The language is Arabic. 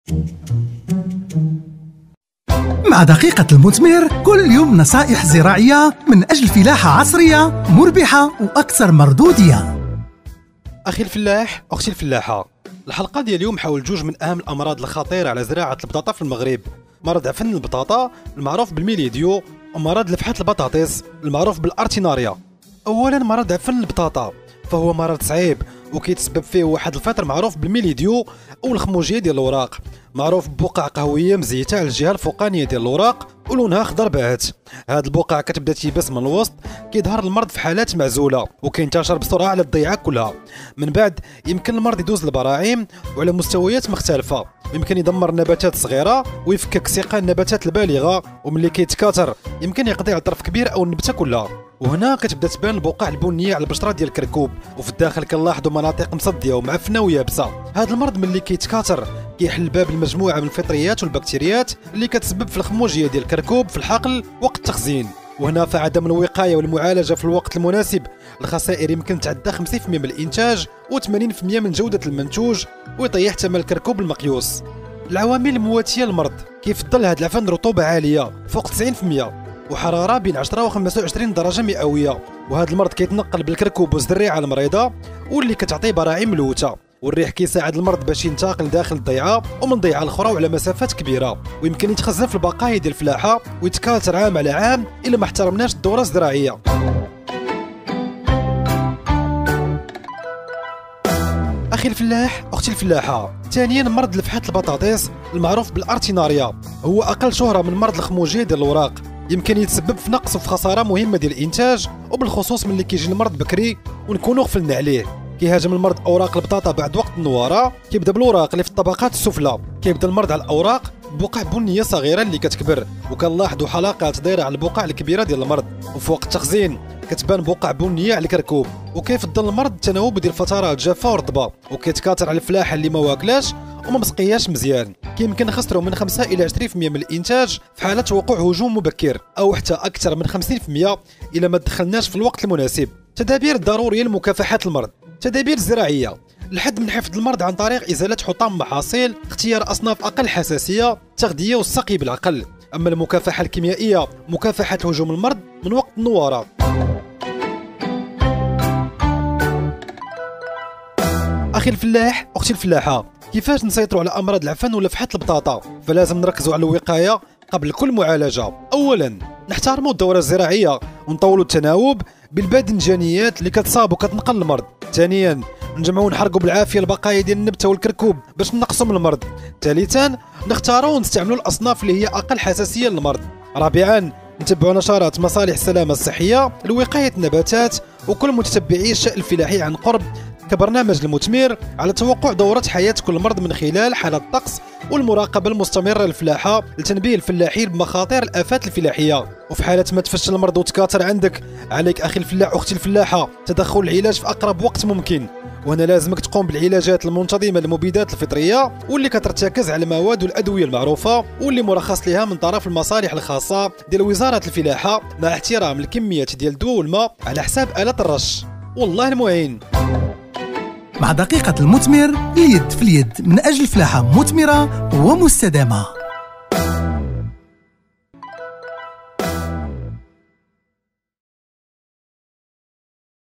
مع دقيقة المثمر كل يوم نصائح زراعية من أجل فلاحة عصرية مربحة وأكثر مردودية. أخي الفلاح، أختي الفلاحة، الحلقة ديال اليوم حول جوج من أهم الأمراض الخطيرة على زراعة البطاطا في المغرب: مرض عفن البطاطا المعروف بالميليديو، ومرض لفحة البطاطس المعروف بالأرتيناريا. أولا مرض عفن البطاطا، فهو مرض صعيب وكيتسبب فيه واحد الفطر معروف بالميليديو أو الخموجية ديال الأوراق، معروف ببقع قهوية مزيتة على الجهة الفوقانية ديال الأوراق ولونها خضر باهت. هاد البقع كتبدا تيبس من الوسط، كيظهر المرض في حالات معزولة وكينتشر بسرعة على الضيعة كلها. من بعد يمكن المرض يدوز للبراعم وعلى مستويات مختلفة، يمكن يدمر النباتات الصغيرة ويفكك ساق النباتات البالغة، وملي كيتكاثر يمكن يقضي على طرف كبير أو النبتة كلها. وهنا كتبدا تبان البقع البنيه على البشره ديال الكركوب، وفي الداخل كنلاحظوا مناطق مصديه ومعفنه ويابسه. هذا المرض ملي كيتكاثر كيحل باب المجموعه من الفطريات والبكتيريات اللي كتسبب في الخموجيه ديال الكركوب في الحقل وقت التخزين. وهنا فعدم الوقايه والمعالجه في الوقت المناسب الخسائر يمكن تعدى 50% من الانتاج و80% من جوده المنتوج، ويطيح ثمن الكركوب المقيوس. العوامل المواتيه للمرض: كيفضل هذا العفن رطوبه عاليه فوق 90%، وحراره بين 10 و 25 درجه مئويه. وهذا المرض كيتنقل بالكركوب والزريعه المريضه واللي كتعطي براعم ملوثه. والريح كيساعد المرض باش ينتقل داخل الضيعه ومن ضيعه الاخرى وعلى مسافات كبيره، ويمكن يتخزن في البقايا ديال الفلاحه ويتكاثر عام على عام الا ما احترمناش الدوره الزراعيه. اخي الفلاح، اختي الفلاحه، ثانيا مرض لفحة البطاطس المعروف بالارتيناريا، هو اقل شهره من مرض الخموجيه ديال الاوراق. يمكن يتسبب في نقص وفي خساره مهمه ديال الانتاج، وبالخصوص ملي كيجي المرض بكري ونكونوا غفلنا عليه. كيهاجم المرض اوراق البطاطا بعد وقت النواره، كيبدا بالاوراق اللي في الطبقات السفلى. كيبدا المرض على الاوراق بقع بنيه صغيره اللي كتكبر، وكنلاحظوا حلقات دايره على البقع الكبيره ديال المرض. وفي وقت التخزين كتبان بقع بنيه على الكركوب. وكيفضل المرض التناوب ديال فترات جافه ورطبه، وكيتكاثر على الفلاحه اللي ما واكلاش وما مسقياش مزيان. كيمكن نخسروا من 5 الى 20% من الانتاج في حاله وقوع هجوم مبكر، او حتى اكثر من 50% الا ما دخلناش في الوقت المناسب. تدابير ضروريه لمكافحه المرض: تدابير زراعيه لحد من حفظ المرض عن طريق ازاله حطام محاصيل، اختيار اصناف اقل حساسيه، التغذيه والسقي بالعقل. اما المكافحه الكيميائيه مكافحه هجوم المرض من وقت النواره. اخي الفلاح، اختي الفلاحه، كيفاش نسيطروا على امراض العفن ولفحة البطاطا؟ فلازم نركزوا على الوقايه قبل كل معالجه. اولا نحترموا الدوره الزراعيه ونطولوا التناوب بالباذنجانيات اللي كتصاب وكتنقل المرض. ثانيا نجمعوا ونحرقوا بالعافيه البقايا ديال النبته والكركوب باش نقصوا من المرض. ثالثا نختاروا ونستعملوا الاصناف اللي هي اقل حساسيه للمرض. رابعا نتبعوا نشرات مصالح السلامه الصحيه لوقايه النباتات وكل متتبعي الشأن الفلاحي عن قرب كبرنامج المثمر على توقع دورة حياة كل مرض من خلال حالة الطقس والمراقبة المستمرة للفلاحة لتنبيه الفلاحين بمخاطر الآفات الفلاحية. وفي حالة ما تفشل المرض وتكاثر عندك، عليك أخي الفلاح أختي الفلاحة تدخل العلاج في أقرب وقت ممكن. وهنا لازمك تقوم بالعلاجات المنتظمة للمبيدات الفطرية واللي كترتكز على المواد والأدوية المعروفة واللي مرخص لها من طرف المصالح الخاصة ديال وزارة الفلاحة، مع احترام الكميات ديال الدواء والماء على حساب آلة الرش. والله المعين. مع دقيقة المثمر اليد في اليد من أجل فلاحة مثمرة ومستدامة.